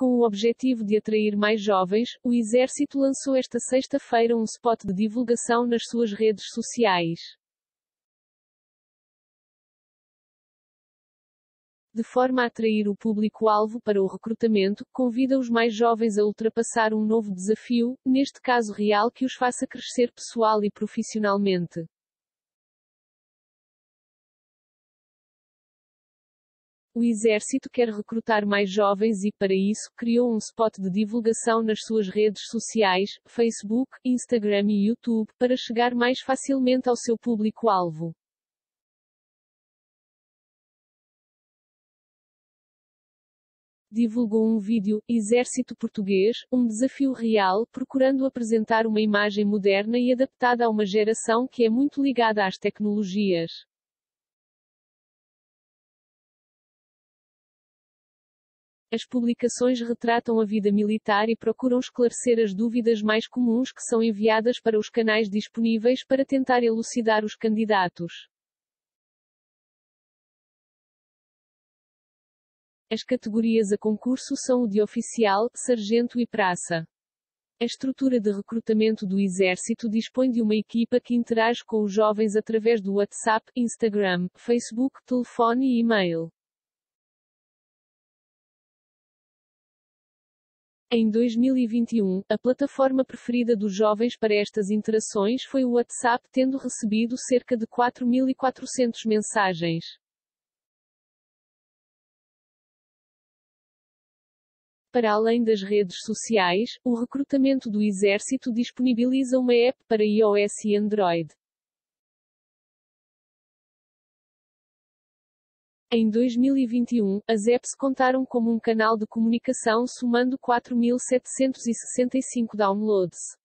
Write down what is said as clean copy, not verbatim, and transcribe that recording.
Com o objetivo de atrair mais jovens, o Exército lançou esta sexta-feira um spot de divulgação nas suas redes sociais. De forma a atrair o público-alvo para o recrutamento, convida os mais jovens a ultrapassar um novo desafio, neste caso real, que os faça crescer pessoal e profissionalmente. O Exército quer recrutar mais jovens e, para isso, criou um spot de divulgação nas suas redes sociais, Facebook, Instagram e YouTube, para chegar mais facilmente ao seu público-alvo. Divulgou um vídeo, Exército Português, um desafio real, procurando apresentar uma imagem moderna e adaptada a uma geração que é muito ligada às tecnologias. As publicações retratam a vida militar e procuram esclarecer as dúvidas mais comuns que são enviadas para os canais disponíveis para tentar elucidar os candidatos. As categorias a concurso são o de oficial, sargento e praça. A estrutura de recrutamento do Exército dispõe de uma equipa que interage com os jovens através do WhatsApp, Instagram, Facebook, telefone e e-mail. Em 2021, a plataforma preferida dos jovens para estas interações foi o WhatsApp, tendo recebido cerca de 4.400 mensagens. Para além das redes sociais, o recrutamento do Exército disponibiliza uma app para iOS e Android. Em 2021, as apps contaram como um canal de comunicação somando 4.765 downloads.